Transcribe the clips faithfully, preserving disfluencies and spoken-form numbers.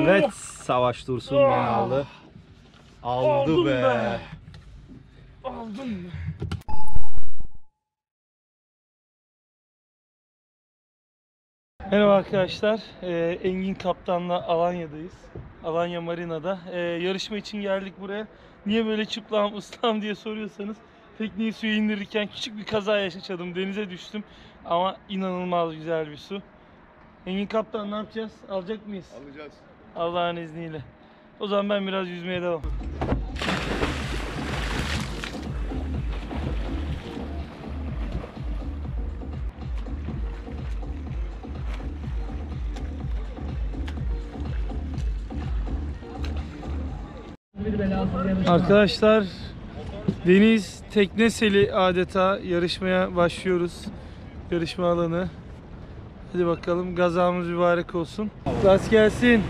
Evet, Savaş Dursun beni aldı. Aldı Aldım be. be. Aldım be. Merhaba arkadaşlar. Ee, Engin Kaptan'la Alanya'dayız. Alanya Marina'da. Ee, yarışma için geldik buraya. Niye böyle çıplam ıslam diye soruyorsanız, tekneyi suya indirirken küçük bir kaza yaşadım. Denize düştüm. Ama inanılmaz güzel bir su. Engin Kaptan, ne yapacağız? Alacak mıyız? Alacağız. Allah'ın izniyle. O zaman ben biraz yüzmeye devam. Arkadaşlar, deniz tekne seli adeta, yarışmaya başlıyoruz. Yarışma alanı. Hadi bakalım, gazamız mübarek olsun. Rast gelsin.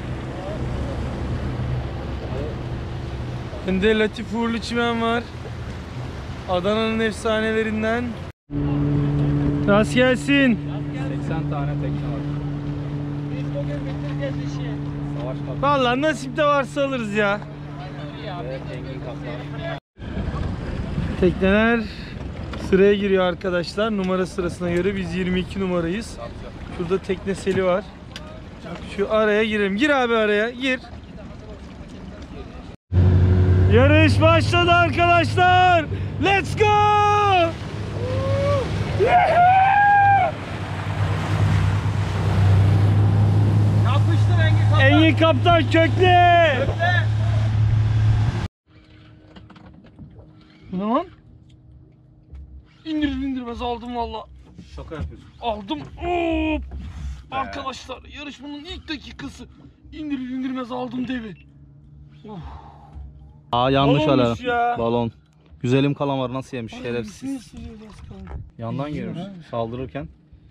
Önde Latif Uğurlu Çimen var. Adana'nın efsanelerinden. Rast gelsin. seksen tane tekne var. Biz bugün bitireceğiz işi. Savaş Kaptan. Vallahi nasip de varsa alırız ya. Evet, Engin Kaptan. Tekneler sıraya giriyor arkadaşlar. Numara sırasına göre biz yirmi iki numarayız. Şurada tekne seli var. Şu araya girelim. Gir abi, araya gir. Yarış başladı arkadaşlar. Let's go! Yapıştır Engin Kaptan. Engin Kaptan kökle. Kökle. Bu ne lan? İndirir indirmez aldım valla. Şaka yapıyorsun. Aldım. Hop! Arkadaşlar, yarışmanın ilk dakikası. İndirir indirmez aldım devi. Of. Aa, yanlış Balonmuş alarm. ya. Balon. Güzelim kalamarı nasıl yemiş Ay, şerefsiz. nasıl yiyor az kaldı. Yandan İyi girmiş ha. saldırırken.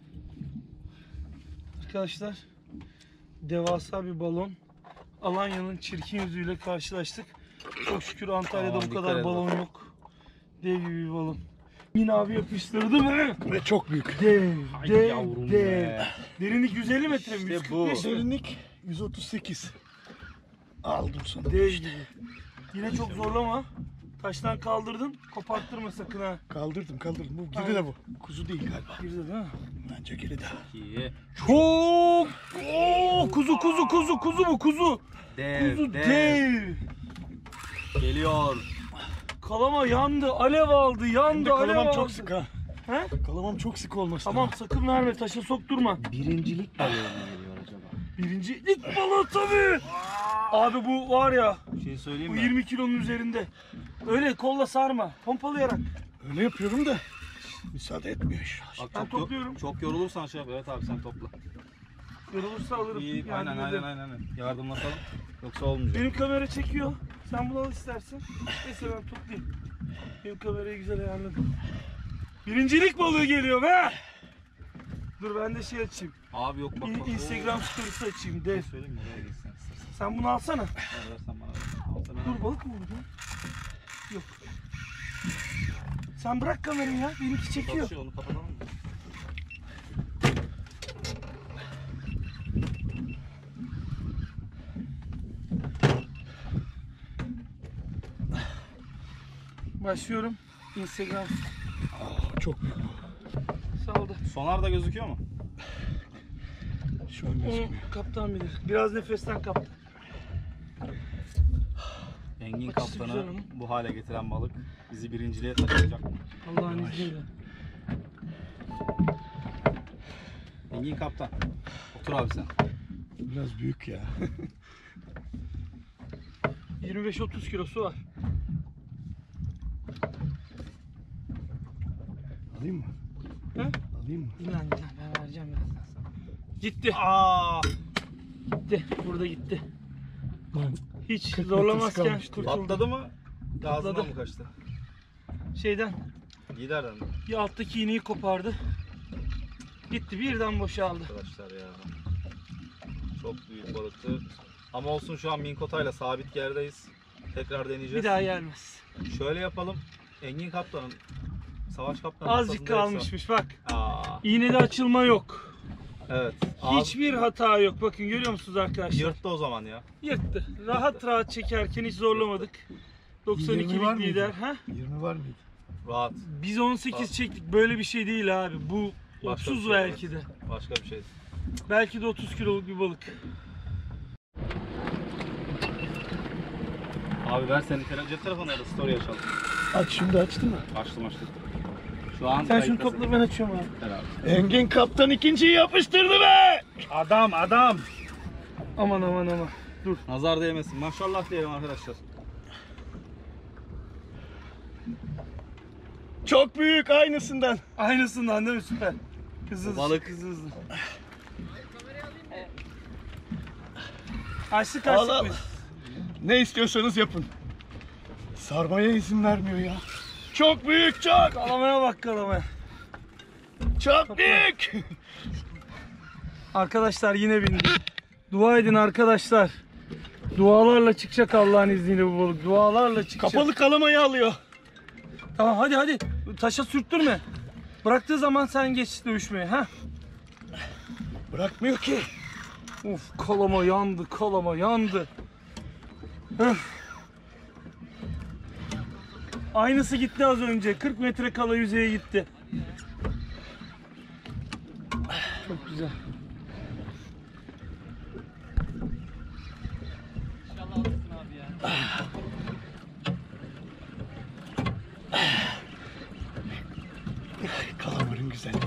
Arkadaşlar, devasa bir balon. Alanya'nın çirkin yüzüyle karşılaştık. Çok şükür Antalya'da Aman bu dikkat kadar et balon yok. Dev gibi bir balon. Yine abi yapıştırdı mı? Ve çok büyük. Dev, Ay dev, yavrum dev. be. Derinlik yüz elli metre mi? İşte yüz kırk bu. beş mi? Derinlik yüz otuz sekiz. Aldım sana. Dev gibi. Yine çok zorlama. Taştan kaldırdın, koparttırma sakın ha. Kaldırdım kaldırdım. Bu Aynen. geri de bu. Kuzu değil galiba. Girdi değil mi? Bence geri de. İyi. Çok! Oo, kuzu kuzu kuzu kuzu bu kuzu. Dev, Kuzu dev. dev. Geliyor. Kalama yandı, alev aldı, Hem yandı, de alev kalamam aldı. çok sık ha. He? Kalamam çok sık olmasın. Tamam, sakın verme, taşa sokturma. Birincilik balığı mı geliyor acaba? Birincilik balığı tabii. Abi bu var ya, Bir şey söyleyeyim bu mi? yirmi kilonun üzerinde. Öyle kolla sarma, pompalayarak. Öyle yapıyorum da müsaade etmiyor iş. Bak, Ben çok, yo- topluyorum. çok yorulursan şey yap. Evet abi, sen topla. Yorulursa alırım. İyi, Yani aynen böyle. aynen aynen. Yardımlasalım. Yoksa olmayacak. Benim kamera çekiyor. Sen bunu al istersen. Neyse ben toplayayım. Benim kamerayı güzel ayarladım. Birincilik balığı geliyor be! Dur ben de şey açayım. Abi yok bak bak. İn- Instagram storiesi açayım. Dev. Söyleyeyim mi? Oraya gitsen istersen. Sen bunu alsana. Ver, versen bana. Alsana. Dur, balık mı burada? Yok. Sen bırak kamerayı ya. Benimki çekiyor. Çalışıyor, onu kapatalım mı? Başlıyorum. Instagram. Aa, çok büyük. Saldı. Sonar da gözüküyor mu? Şu an Onu gözükmüyor. kaptan bilir. Biraz nefesten kaptan. Engin Açısı Kaptan'ı güzel onun. bu hale getiren balık bizi birinciliğe taşıyacak mı? Allah'ın izniyle. Engin Kaptan. Otur abi sen. Biraz büyük ya. yirmi beş otuz kilosu var. Alayım mı? He? Alayım mı? İnan inan, ben vereceğim birazdan sana. Gitti. Aa! Gitti. Burada gitti. Lan, Hiç kırk zorlamazken metresi kalmıştı. kurtuldu. Patladı mı? Ağzından Patladı. mı kaçtı? Şeyden Liderden mi? bir alttaki iğneyi kopardı. Gitti, birden boşaldı. Arkadaşlar ya. Çok büyük balıktı. Ama olsun, şu an Minkota'yla sabit yerdeyiz. Tekrar deneyeceğiz. Bir daha gelmez. Şöyle yapalım. Engin Kaptan'ın, Savaş Kaptan'ın Azıcık kafasında kalmışmış bak. yoksa- Aa, İğnede açılma yok. Evet. Ağız Hiçbir hata yok. Bakın görüyor musunuz arkadaşlar? yırttı o zaman ya. Yırttı. Rahat rahat çekerken hiç zorlamadık. doksan yirmi var ikilik mıydı? lider. Ha? yirmi var mıydı? Rahat. Biz on sekiz çektik. Böyle bir şey değil abi. Bu Başka bir otuz şey, belki evet. de. Başka bir şey. Belki de otuz kiloluk bir balık. Abi ver senin tele cep telefonuna da story açalım. Aç şimdi açtın mı? Açtım açtım. Şu an Sen şunu kayıttasın. topla ben açıyorum abi. Ver abi. Engin kaptan ikinciyi yapıştırdı be! Adam adam. Aman aman aman. Dur. Nazar değmesin. Maşallah diyelim arkadaşlar. Çok büyük aynısından. Aynısından değil mi? Süper. Hızlı Balık. hızlı hızlı. Açtık Allah. açtık biz. Ne istiyorsanız yapın. Sarmaya izin vermiyor ya. Çok büyük, çok. Kalamaya bak kalamaya. Çok büyük. Arkadaşlar yine bindi. Dua edin arkadaşlar. Dualarla çıkacak Allah'ın izniyle bu balık. Dualarla çıkacak. Kapalı kalamayı alıyor. Tamam hadi hadi. Taşa sürttürme. Bıraktığı zaman sen geç dövüşmeye. Ha? Bırakmıyor ki. Uf kalama yandı, kalama yandı. Öf. Aynısı gitti az önce. kırk metre kala yüzeye gitti. Çok güzel. Kalamarın güzelliği.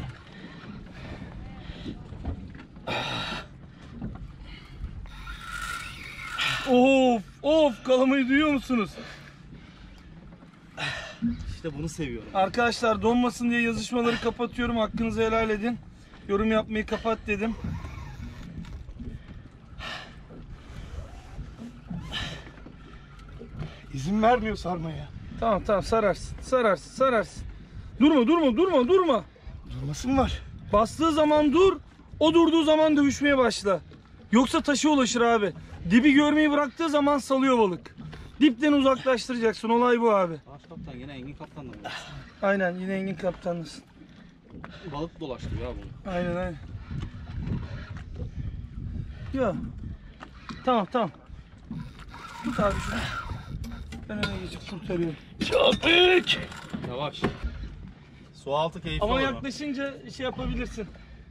Of of kalamayı duyuyor musunuz? İşte bunu seviyorum. Arkadaşlar donmasın diye yazışmaları kapatıyorum. Hakkınızı helal edin. Yorum yapmayı kapat dedim. İzin vermiyor sarmaya. Tamam tamam sararsın. Sararsın sararsın. Durma durma durma durma. Durmasın var. Bastığı zaman dur. O durduğu zaman dövüşmeye başla. Yoksa taşa ulaşır abi. Dibi görmeyi bıraktığı zaman salıyor balık. Dipten uzaklaştıracaksın. Olay bu abi. Baş kaptan yine Engin kaptanla mı? Aynen yine Engin kaptanlısın. Balık dolaştı ya bunu. Aynen aynen. Yok. Tamam tamam. Tut abi şunu. Ben öne geçip kurtarıyorum. Çok büyük. Yavaş. Su altı keyifli Ama olur mu? yaklaşınca şey yapabilirsin.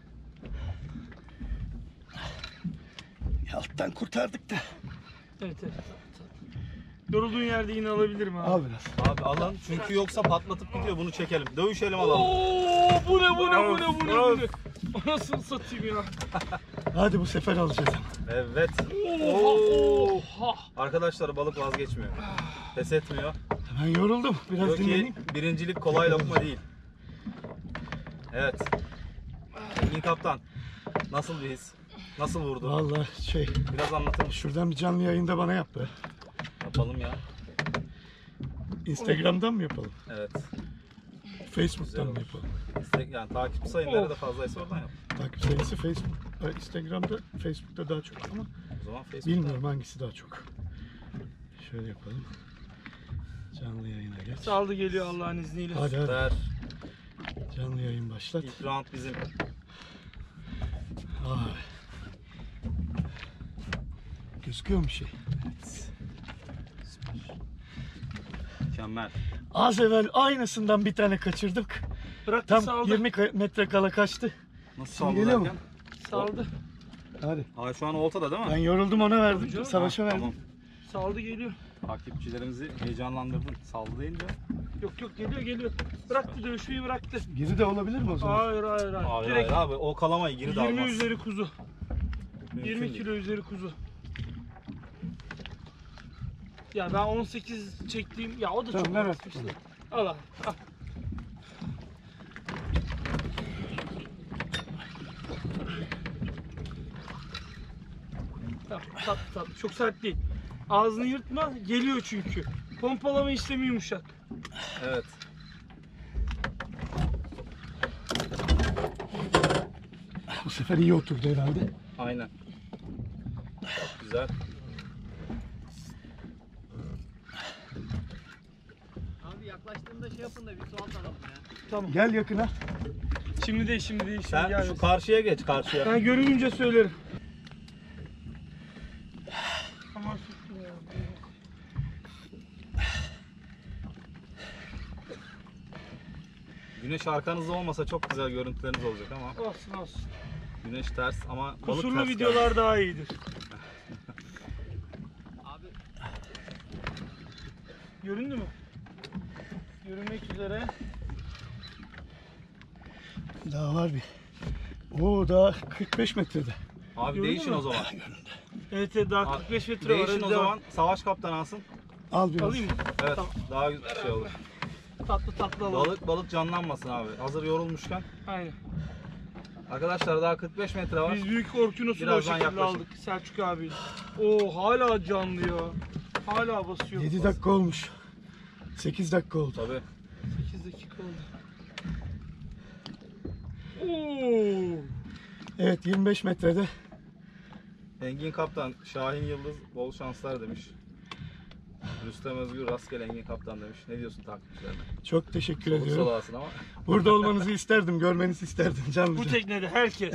Alttan kurtardık da. Evet evet. Yorulduğun yerde yine alabilirim abi. Al biraz. Abi alın çünkü yoksa patlatıp gidiyor. Bunu çekelim. Dövüşelim alalım. Oo, bu ne bu ne bu ne bu ne bu ne? Nasıl satayım ya? Hadi bu sefer alacağız. Evet. Oha, oha. Arkadaşlar balık vazgeçmiyor. Pes etmiyor. Ben yoruldum. Biraz Diyor dinleneyim. ki birincilik kolay lokma değil. Evet. Engin kaptan. Nasıl bir his? Nasıl vurdu? Vallahi şey, Biraz anlatır mısın? şuradan bir canlı yayında bana yap be. Yapalım ya. Instagram'dan mı yapalım? Evet. Facebook'tan Güzel mı olur. yapalım? İste- yani takipçi sayıları da fazlaysa oradan yap. Takip sayısı Facebook, e, Instagram'da, Facebook'ta daha çok ama O zaman Facebook'ta. bilmiyorum hangisi daha çok. Şöyle yapalım. Canlı yayına geç. Saldı geliyor Allah'ın izniyle. Hadi hadi. Süper. Canlı yayın başlat. İlk round bizim. Ay. Gözüküyor mu şey? Mükemmel. Az evvel aynısından bir tane kaçırdık. Bıraktı Tam saldı. yirmi ka- metre kala kaçtı. Nasıl Şimdi saldı geliyor mu? derken? Saldı. Hadi. Aa, şu an oltada değil mi? Ben yoruldum ona Tabii verdim. canım. Savaşa Ha, verdim. Tamam. Saldı geliyor. Takipçilerimizi heyecanlandırdın. Saldı deyince. Yok yok geliyor geliyor. Bıraktı dövüşmeyi bıraktı. Geri de olabilir mi o zaman? Hayır hayır hayır. Hayır Direkt hayır abi o kalamayı geri de yirmi almaz. üzeri kuzu. Mümkün yirmi değil. kilo üzeri kuzu. Ya ben on sekiz çektiğim ya o da Tamam, çok ver basmıştı. artık Al al. al. Tamam, tatlı tatlı. Çok sert değil. Ağzını yırtma. Geliyor çünkü. Pompalama işlemi yumuşak. Evet. Bu sefer iyi oturdu herhalde. Aynen. Çok güzel. Abi yaklaştığında şey yapın da bir su atalım ya. Tamam. Gel yakına. Şimdi değil, şimdi değil. Şimdi Sen gelmesin. şu karşıya geç, karşıya. Ben görününce söylerim. Aman sustum ya. Güneş arkanızda olmasa çok güzel görüntüleriniz olacak ama Olsun olsun. güneş ters ama balık Kusurlu ters videolar geldi. daha iyidir. Göründü mü? Görünmek üzere. Daha var bir. Oo daha kırk beş metrede. Abi Gördün değişin mü? o zaman. Evet, evet, daha Abi, kırk beş metre var. Değişin Hadi o devam. zaman. Savaş kaptanı alsın. Al biraz. Alayım mı? Evet, Tamam. daha güzel şey olur. Tatlı tatlı alalım. Balık balık canlanmasın abi. Hazır yorulmuşken. Aynen. Arkadaşlar daha kırk beş metre var. Biz büyük orkinosunu o Birazdan şekilde yaklaşın. aldık Selçuk abi. Oo, hala canlı ya. Hala basıyor. yedi dakika olmuş. sekiz dakika oldu. Tabii. sekiz dakika oldu. Oo. Evet yirmi beş metrede. Engin Kaptan, Şahin Yıldız bol şanslar demiş. Rüstem Özgür rastgele Engin Kaptan demiş. Ne diyorsun takipçilerine? Çok teşekkür Soluk ediyorum. solağısın ama. Burada olmanızı isterdim, görmenizi isterdim canlı. Bu teknede herkes.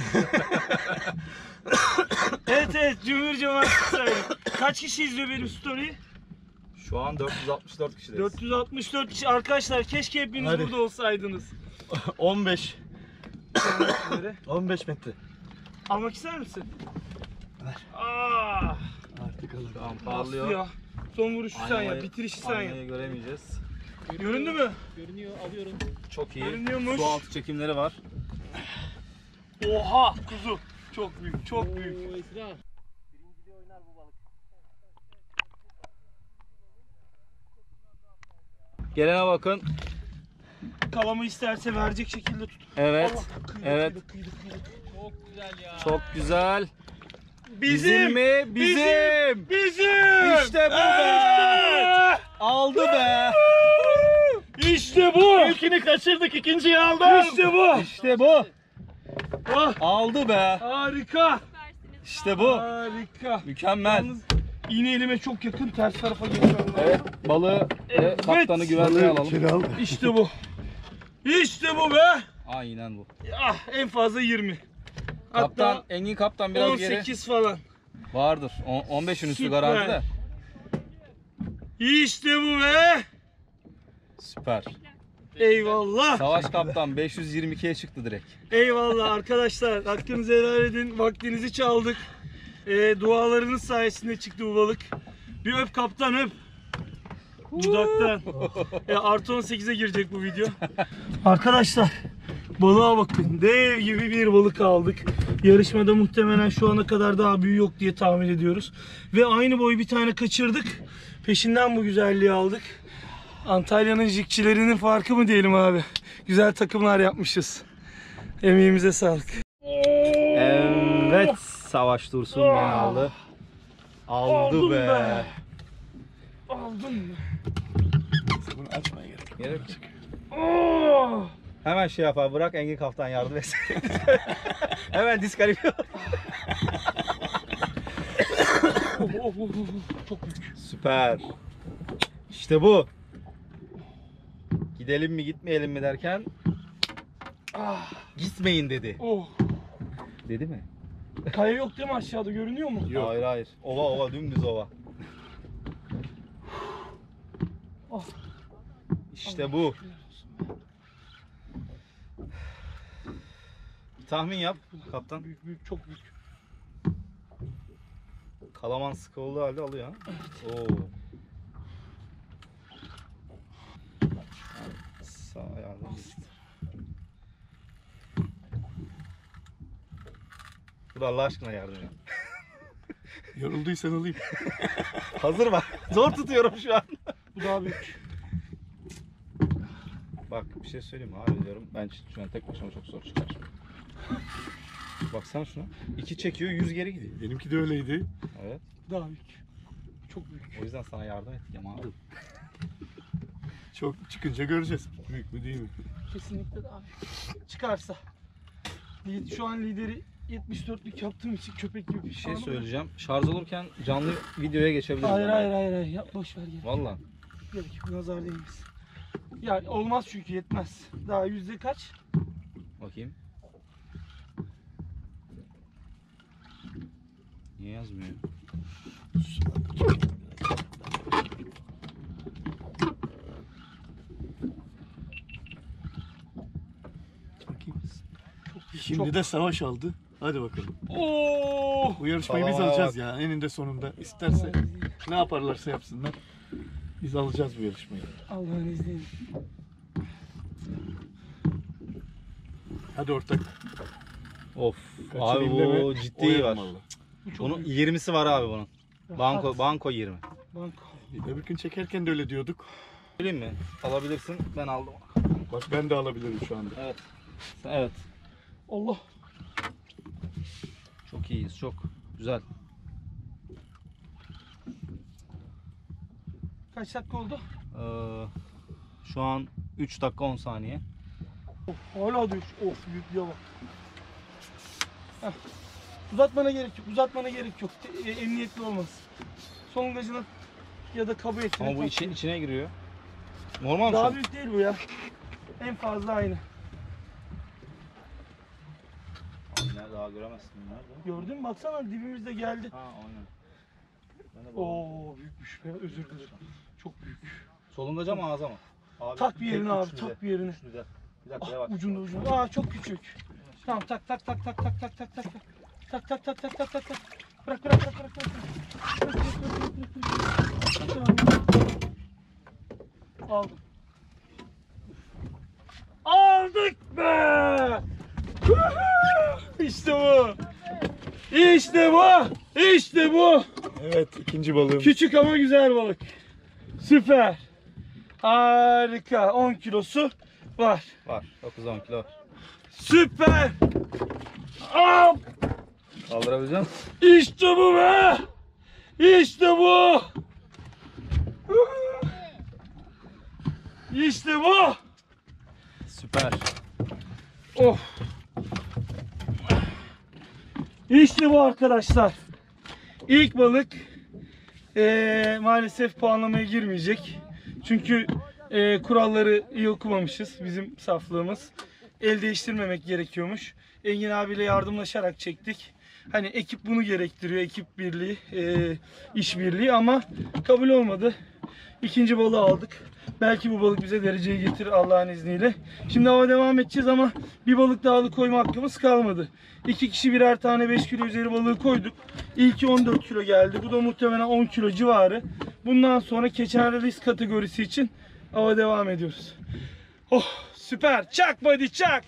Evet evet, Cumhur Cemaat sayılır. Kaç kişi izliyor benim story'i? Şu an dört yüz altmış dört kişideyiz. dört yüz altmış dört kişi. Arkadaşlar keşke hepiniz Hadi. burada olsaydınız. on beş. Üzere. on beş metre. Almak ister misin? Ver. Aa, Artık alırım. Tamam bastı parlıyor. ya. Son vuruşu sen ya, Aynayı- bitirişi sen ya. Aynayı göremeyeceğiz. Göründü mü? Çok iyi. Görünüyormuş. Su altı çekimleri var. Oha kuzu. Çok büyük, çok büyük. Gelene bakın. Kalamı isterse verecek şekilde tut. Evet. Allah, kıydı, Evet. kıydı, kıydı, kıydı. Çok güzel ya. Çok güzel. Bizim, mi? Bizim. Bizim. İşte bu be. Aldı be. İşte bu. İlkini kaçırdık, ikinciyi aldım. İşte bu. İşte bu. Ah, Aldı be. harika. İşte bu. Harika. Mükemmel. Yalnız iğne elime çok yakın, ters tarafa geçiyorum. Evet. Balığı ve Evet. kaptanı güvenliğe alalım. İçeri al. İşte bu. İşte bu be. Aynen bu. Ah, en fazla yirmi. Kaptan, Hatta Engin Kaptan biraz on geri. sekiz falan. Vardır. On- on beşin üstü Süper. garanti de. İşte bu be. Süper. Eyvallah. Savaş Kaptan beş yüz yirmi ikiye çıktı direkt. Eyvallah arkadaşlar. Hakkınızı helal edin. Vaktinizi çaldık. Ee, dualarınız sayesinde çıktı bu balık. Bir öp kaptan, öp. Dudaktan. E, artı on sekize girecek bu video. Arkadaşlar balığa bakın. Dev gibi bir balık aldık. Yarışmada muhtemelen şu ana kadar daha büyüğü yok diye tahmin ediyoruz. Ve aynı boy bir tane kaçırdık. Peşinden bu güzelliği aldık. Antalya'nın jikçilerinin farkı mı diyelim abi. Güzel takımlar yapmışız. Emeğimize sağlık. Evet. Savaş Dursun beni aldı. Aldı Aldım be. be. Aldım mı? Bunu açmaya gerek yok. Gerek yok. Oh! Hemen şey yapar. Bırak Engin Kaptan yardım etsin. Hemen diskalifiye. Oh, oh, oh, oh. Çok büyük. Süper. İşte bu. Gidelim mi gitmeyelim mi derken Ah, gitmeyin dedi. oh. Dedi mi? Kaya yok değil mi aşağıda, görünüyor mu? Yok. Hayır hayır. Ova ova dümdüz ova. Oh. İşte bu. Tahmin yap kaptan. Büyük büyük, çok büyük. Kalaman sıkı olduğu halde alıyor ha. Oo. Sağ ayağını geçti. Dur Allah aşkına yardım et. Yorulduysan alayım. Hazır bak. Zor tutuyorum şu an. Bu daha büyük. Bak bir şey söyleyeyim mi abi diyorum. Ben şu an tek başıma çok zor çıkar. Baksana şuna. İki çekiyor, yüz geri gidiyor. Benimki de öyleydi. Evet. Daha büyük. Çok büyük. O yüzden sana yardım ettim abi. Çok çıkınca göreceğiz. Büyük mü değil mi? Kesinlikle daha büyük. Çıkarsa. Lid- Şu an lideri yetmiş dörtlük yaptığım için köpek gibi Bir şey Anladın mı? söyleyeceğim. Şarj olurken canlı videoya geçebiliriz. Hayır yani. hayır hayır hayır. Yap, boş ver geri. Valla. Gerek yok, nazar değmesin. Ya olmaz çünkü yetmez. Daha yüzde kaç? Bakayım. Niye yazmıyor? Şimdi Çok- de savaş aldı. Hadi bakalım. Oo! Bu yarışmayı biz Tamam, alacağız bak. ya. Eninde sonunda. İsterse ne yaparlarsa yapsınlar. Biz alacağız bu yarışmayı. Allah'ın izniyle. Hadi ortak. Of. Abi Kaçırayım bu deme, ciddi oyarım var. vallahi. Bu çok Bunun büyük. yirmisi var abi bunun. Banko Rahat. banko yirmi. Banko. Öbür gün çekerken de öyle diyorduk. Bileyim mi? Alabilirsin. Ben aldım. Bak ben de alabilirim şu anda. Evet. Evet. Allah. Çok iyiyiz. Çok güzel. Kaç dakika oldu? Ee, şu an üç dakika on saniye. Of, hala diyor. Of, büyüklüğe bak. Heh. Uzatmana gerek yok. Uzatmana gerek yok. Te- e, emniyetli olmaz. Solungacını ya da kabı etini. Ama bu içi, içine giriyor. Normal mi? Daha şu an? büyük değil bu ya. En fazla aynı. Nerede daha göremezsin. Nerede? Gördün mü? Baksana dibimizde geldi. Ha aynen. Ben de bu- Oo, büyükmüş be. Özür dilerim. Çok büyük. Solungaca mı ağza mı? Abi, Tak bir yerine tek abi. üçlü de. Tak bir yerine. Üçlü de. Bir dakika Ah, yavaş. ucunda ucunda. Aa, çok küçük. Tamam, tak tak tak tak tak tak tak tak. Tak tak tak tak tak tak tak. Bırak bırak bırak bırak. bırak. Bırak, bırak, bırak, bırak, bırak. Tamam. Aldım. Aldık be! İşte bu. İşte bu. İşte bu. Evet, ikinci balığım. Küçük ama güzel balık. Süper. Harika. on kilosu var. Var. dokuz on kilo var. Süper. Al. Kaldırabilecek misin? İşte bu be. İşte bu. İşte bu. Süper. Of. İşte bu arkadaşlar. İlk balık eee, maalesef puanlamaya girmeyecek. Çünkü eee, kuralları iyi okumamışız. Bizim saflığımız. El değiştirmemek gerekiyormuş. Engin abiyle yardımlaşarak çektik. Hani ekip bunu gerektiriyor. Ekip birliği, eee iş birliği ama kabul olmadı. İkinci balığı aldık. Belki bu balık bize dereceyi getirir Allah'ın izniyle. Şimdi hava devam edeceğiz ama bir balık daha koyma hakkımız kalmadı. İki kişi birer tane beş kilo üzeri balığı koyduk. İlki on dört kilo geldi. Bu da muhtemelen on kilo civarı. Bundan sonra keçen risk kategorisi için hava devam ediyoruz. Oh süper. Çak buddy çak.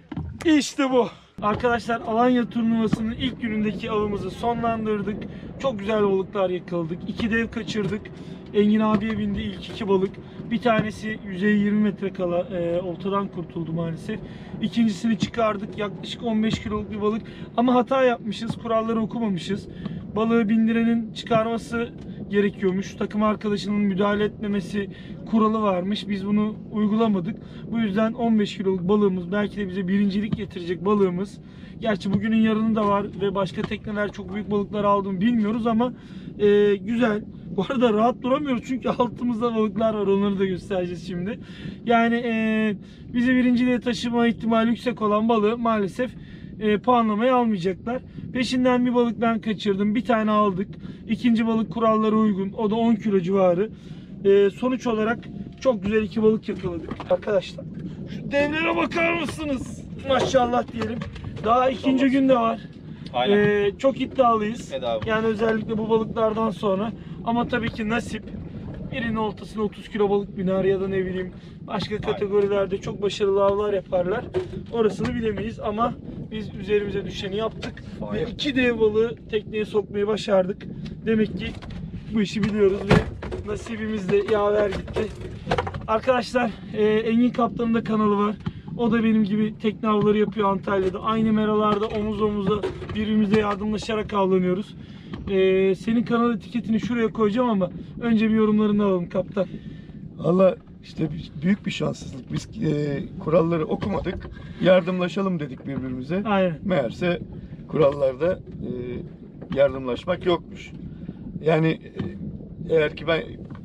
İşte bu. Arkadaşlar Alanya turnuvasının ilk günündeki avımızı sonlandırdık. Çok güzel balıklar yakaladık. İki dev kaçırdık. Engin abiye bindi ilk iki balık. Bir tanesi yüzeye yirmi metre kala e, oltadan kurtuldu maalesef. İkincisini çıkardık. Yaklaşık on beş kiloluk bir balık. Ama hata yapmışız. Kuralları okumamışız. Balığı bindirenin çıkarması gerekiyormuş. Takım arkadaşının müdahale etmemesi kuralı varmış. Biz bunu uygulamadık. Bu yüzden on beş kiloluk balığımız, belki de bize birincilik getirecek balığımız. Gerçi bugünün yarını da var ve başka tekneler çok büyük balıklar aldı mı bilmiyoruz ama e, güzel. Bu arada rahat duramıyoruz çünkü altımızda balıklar var. Onları da göstereceğiz şimdi. Yani e, bizi birinciliğe taşıma ihtimali yüksek olan balığı maalesef e, puanlamayı almayacaklar. Peşinden bir balık ben kaçırdım. Bir tane aldık. İkinci balık kurallara uygun. O da on kilo civarı. E, sonuç olarak çok güzel iki balık yakaladık. Arkadaşlar şu devlere bakar mısınız? Maşallah diyelim. Daha ikinci gün de var. Aynen. E, çok iddialıyız. Evet abi. Yani özellikle bu balıklardan sonra. Ama tabii ki nasip. Birinin oltasına otuz kilo balık biner ya da ne bileyim başka kategorilerde çok başarılı avlar yaparlar. Orasını bilemeyiz ama biz üzerimize düşeni yaptık. Ve iki dev balığı tekneye sokmayı başardık. Demek ki bu işi biliyoruz ve nasibimiz de yaver gitti. Arkadaşlar e, Engin Kaptan'ın da kanalı var. O da benim gibi tekne avları yapıyor Antalya'da. Aynı meralarda omuz omuza birbirimize yardımlaşarak avlanıyoruz. Ee, senin kanal etiketini şuraya koyacağım ama önce bir yorumlarını alalım kaptan. Valla işte büyük bir şanssızlık. Biz e, kuralları okumadık. Yardımlaşalım dedik birbirimize. Aynen. Meğerse kurallarda e, yardımlaşmak yokmuş. Yani e, eğer ki ben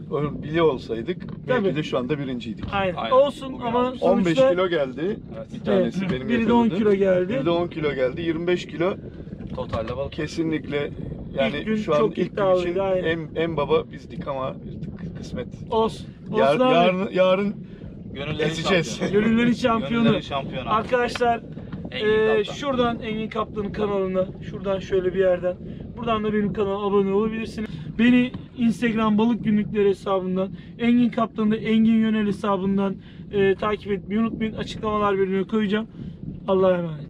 o- biliyor olsaydık Tabii. belki de şu anda birinciydik. Aynen. Aynen. Olsun Bugün ama almış. on beş sonuçta kilo geldi. Evet. Bir tanesi Evet, benim biri de on yakaladım. kilo geldi. Biri de on kilo geldi. yirmi beş kilo Totalde balık. kesinlikle yani İlk gün şu an çok ilk gün iddialıydı, için aynen. en, en baba bizdik ama kısmet. olsun. Yar, Olsun abi. yarın, yarın Gönüllerin Ezeceğiz. şampiyonu. Gönüllerin şampiyonu. Gönüllerin şampiyonu. abi. Arkadaşlar Engin eee, Kaptan. şuradan Engin Kaptan'ın kanalına, şuradan şöyle bir yerden, buradan da benim kanalıma abone olabilirsiniz. Beni Instagram balık günlükleri hesabından, Engin Kaptan'ı da Engin Yönel hesabından eee, takip etmeyi unutmayın. Açıklamalar bölümüne koyacağım. Allah'a emanet.